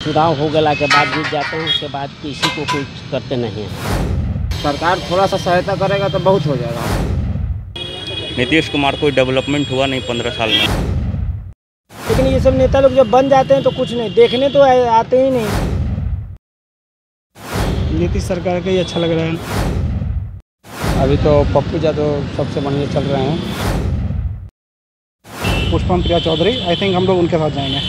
चुनाव हो गया के बाद जीत जाते हैं, उसके बाद किसी को कुछ करते नहीं हैं। सरकार थोड़ा सा सहायता करेगा तो बहुत हो जाएगा। नीतीश कुमार कोई डेवलपमेंट हुआ नहीं 15 साल में। लेकिन ये सब नेता लोग जब बन जाते हैं तो कुछ नहीं देखने तो आते ही नहीं। नीतीश सरकार का ही अच्छा लग रहा है। अभी तो पप्पू यादव सबसे बढ़िया चल रहे हैं। पुष्पम प्रिया चौधरी, आई थिंक हम लोग उनके साथ जाएंगे।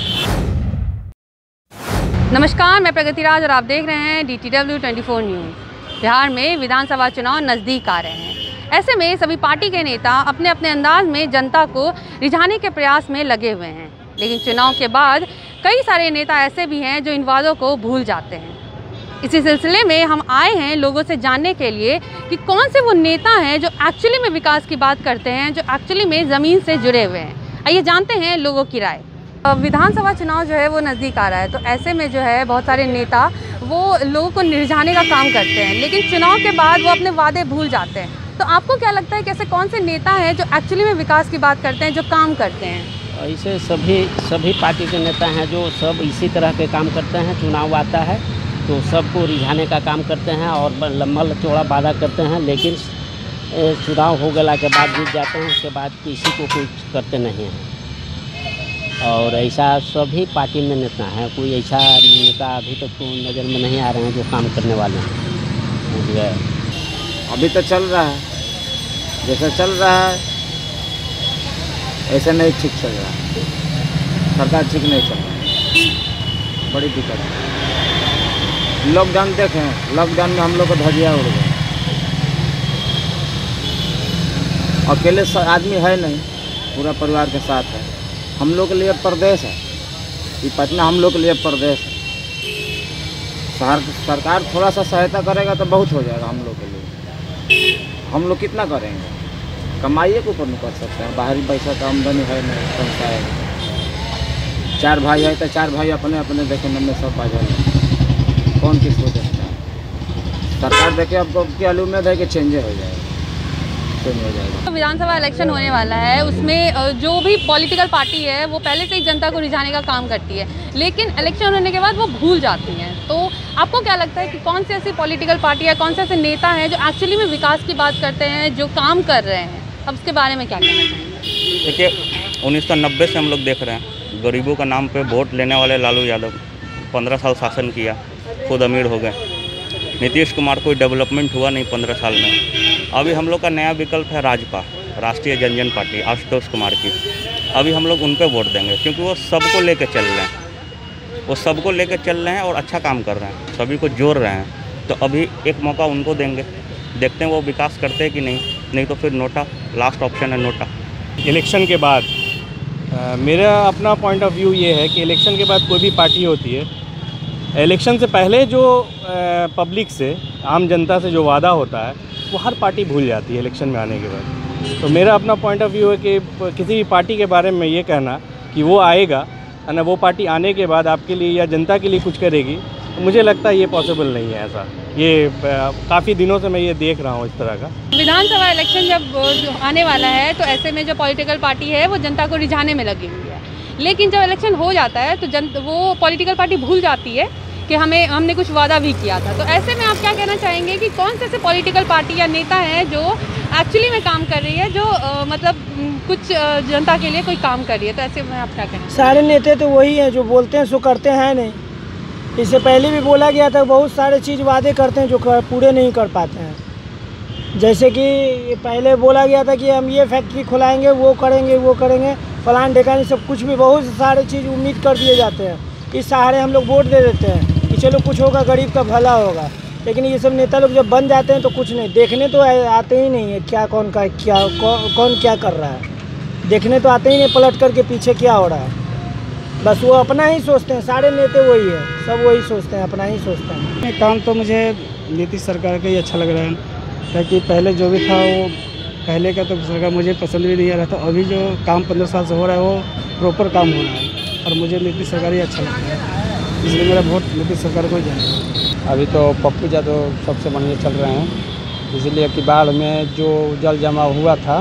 नमस्कार, मैं प्रगति राज और आप देख रहे हैं DTW 24 न्यूज़। बिहार में विधानसभा चुनाव नज़दीक आ रहे हैं। ऐसे में सभी पार्टी के नेता अपने अपने अंदाज में जनता को रिझाने के प्रयास में लगे हुए हैं। लेकिन चुनाव के बाद कई सारे नेता ऐसे भी हैं जो इन वादों को भूल जाते हैं। इसी सिलसिले में हम आए हैं लोगों से जानने के लिए कि कौन से वो नेता हैं जो एक्चुअली में विकास की बात करते हैं, जो एक्चुअली में ज़मीन से जुड़े हुए हैं। आइए जानते हैं लोगों की राय। विधानसभा चुनाव जो है वो नज़दीक आ रहा है, तो ऐसे में जो है बहुत सारे नेता वो लोगों को रिझाने का काम करते हैं, लेकिन चुनाव के बाद वो अपने वादे भूल जाते हैं। तो आपको क्या लगता है कि ऐसे कौन से नेता हैं जो एक्चुअली में विकास की बात करते हैं, जो काम करते हैं? ऐसे सभी पार्टी के नेता हैं जो सब इसी तरह के काम करते हैं। चुनाव आता है तो सबको रिझाने का काम करते हैं और लंबा चौड़ा वादा करते हैं, लेकिन चुनाव हो गया के बाद जीत जाते हैं, उसके बाद किसी को कुछ करते नहीं हैं। और ऐसा सभी पार्टी में नेता हैं, कोई ऐसा नेता अभी तक तो नज़र में नहीं आ रहे हैं जो काम करने वाले हैं। अभी तो चल रहा है, जैसे चल रहा है ऐसे नहीं ठीक चल रहा है। सरकार ठीक नहीं चल रहा है, बड़ी दिक्कत है। लॉकडाउन देखें, लॉकडाउन में हम लोग को धजिया उड़ गए। अकेले आदमी है नहीं, पूरा परिवार के साथ है। हम लोग के लिए प्रदेश है, ये पटना हम लोग के लिए प्रदेश है। सरकार थोड़ा सा सहायता करेगा तो बहुत हो जाएगा हम लोग के लिए। हम लोग कितना करेंगे, कमाइए के ऊपर नहीं कर सकते हैं। बाहरी पैसा का आमदनी है नहीं, पैसा है। 4 भाई है तो 4 भाई अपने अपने देखने में सब बाजार कौन किसको देखता है। सरकार देखे आपको क्या उम्मीद है कि चेंज हो जाएगा। तो विधानसभा इलेक्शन होने वाला है, उसमें जो भी पॉलिटिकल पार्टी है वो पहले से ही जनता को रिझाने का काम करती है, लेकिन इलेक्शन होने के बाद वो भूल जाती हैं। तो आपको क्या लगता है कि कौन सी ऐसी पॉलिटिकल पार्टी है, कौन से ऐसे नेता हैं जो एक्चुअली में विकास की बात करते हैं, जो काम कर रहे हैं? अब उसके बारे में क्या कहना चाहेंगे? देखिए, 1990 से हम लोग देख रहे हैं गरीबों का नाम पे वोट लेने वाले लालू यादव 15 साल शासन किया, खुद अमीर हो गए। नीतीश कुमार कोई डेवलपमेंट हुआ नहीं 15 साल में। अभी हम लोग का नया विकल्प है राजपा, राष्ट्रीय जनजन पार्टी, आशुतोष कुमार की। अभी हम लोग उन पे वोट देंगे क्योंकि वो सबको लेकर चल रहे हैं। वो सबको लेकर चल रहे हैं और अच्छा काम कर रहे हैं, सभी को जोड़ रहे हैं। तो अभी एक मौका उनको देंगे, देखते हैं वो विकास करते हैं कि नहीं तो फिर नोटा लास्ट ऑप्शन है, नोटा। इलेक्शन के बाद मेरा अपना पॉइंट ऑफ व्यू ये है कि इलेक्शन के बाद कोई भी पार्टी होती है, इलेक्शन से पहले जो पब्लिक से, आम जनता से जो वादा होता है वो हर पार्टी भूल जाती है इलेक्शन में आने के बाद। तो मेरा अपना पॉइंट ऑफ व्यू है कि किसी भी पार्टी के बारे में ये कहना कि वो आएगा है ना, वो पार्टी आने के बाद आपके लिए या जनता के लिए कुछ करेगी, तो मुझे लगता है ये पॉसिबल नहीं है। ऐसा ये काफ़ी दिनों से मैं ये देख रहा हूँ इस तरह का। विधानसभा इलेक्शन जब आने वाला है तो ऐसे में जो पॉलिटिकल पार्टी है वो जनता को रिझाने में लगी हुई है, लेकिन जब इलेक्शन हो जाता है तो वो पॉलिटिकल पार्टी भूल जाती है कि हमने कुछ वादा भी किया था। तो ऐसे में आप क्या कहना चाहेंगे कि कौन से ऐसे पॉलिटिकल पार्टी या नेता हैं जो एक्चुअली में काम कर रही है, जो मतलब कुछ जनता के लिए कोई काम कर रही है? तो ऐसे में आप क्या कहें? सारे नेता तो वही हैं जो बोलते हैं सो करते हैं नहीं। इससे पहले भी बोला गया था, बहुत सारे चीज़ वादे करते हैं जो पूरे नहीं कर पाते हैं। जैसे कि पहले बोला गया था कि हम ये फैक्ट्री खुलाएंगे, वो करेंगे, फलान ढेकानी सब कुछ भी बहुत सारे चीज़ उम्मीद कर दिए जाते हैं। इस सहारे हम लोग वोट दे देते हैं कि चलो कुछ होगा, गरीब का भला होगा। लेकिन ये सब नेता लोग जब बन जाते हैं तो कुछ नहीं देखने तो आते ही नहीं है। कौन क्या कर रहा है देखने तो आते ही नहीं, पलट करके पीछे क्या हो रहा है। बस वो अपना ही सोचते हैं, सारे नेता वही है, सब वही सोचते हैं, अपना ही सोचते हैं। काम तो मुझे नीतीश सरकार का ही अच्छा लग रहा है, क्योंकि पहले जो भी था वो पहले का तो सरकार मुझे पसंद भी नहीं आ रहा था। अभी जो काम 15 साल से हो रहा है वो प्रॉपर काम हो रहा है और मुझे नीतीश सरकार ही अच्छा लगता है, इसलिए मेरा वोट नीतीश सरकार को ही जाएगा। अभी तो पप्पू यादव सबसे बढ़िया चल रहे हैं, इसलिए कि बाढ़ में जो जल जमाव हुआ था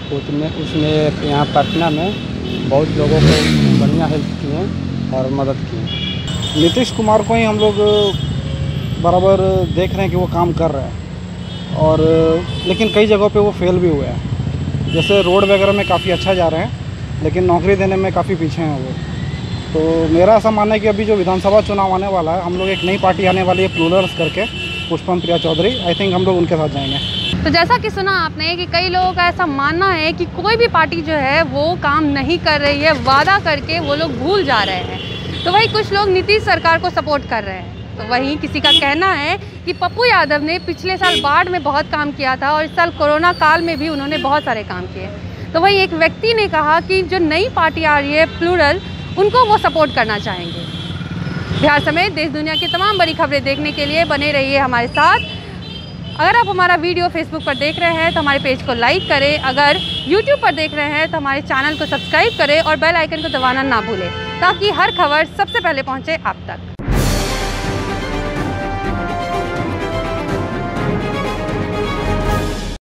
उसने यहाँ पटना में बहुत लोगों को बढ़िया हेल्प किए और मदद की। नीतीश कुमार को ही हम लोग बराबर देख रहे हैं कि वो काम कर रहे हैं, और लेकिन कई जगहों पे वो फेल भी हुए हैं। जैसे रोड वगैरह में काफ़ी अच्छा जा रहे हैं, लेकिन नौकरी देने में काफ़ी पीछे हैं वो। तो मेरा ऐसा मानना है कि अभी जो विधानसभा चुनाव आने वाला है, हम लोग एक नई पार्टी आने वाली है प्लूरल्स करके, पुष्पम प्रिया चौधरी, आई थिंक हम लोग उनके साथ जाएंगे। तो जैसा कि सुना आपने कि कई लोगों का ऐसा मानना है कि कोई भी पार्टी जो है वो काम नहीं कर रही है, वादा करके वो लोग भूल जा रहे हैं। तो वही कुछ लोग नीतीश सरकार को सपोर्ट कर रहे हैं। तो वहीं किसी का कहना है कि पप्पू यादव ने पिछले साल बाढ़ में बहुत काम किया था और इस साल कोरोना काल में भी उन्होंने बहुत सारे काम किए। तो वहीं एक व्यक्ति ने कहा कि जो नई पार्टी आ रही है प्लूरल, उनको वो सपोर्ट करना चाहेंगे। बिहार समेत देश दुनिया की तमाम बड़ी खबरें देखने के लिए बने रहिए हमारे साथ। अगर आप हमारा वीडियो फेसबुक पर देख रहे हैं तो हमारे पेज को लाइक करें, अगर यूट्यूब पर देख रहे हैं तो हमारे चैनल को सब्सक्राइब करें और बेल आइकन को दबाना ना भूलें, ताकि हर खबर सबसे पहले पहुंचे आप तक।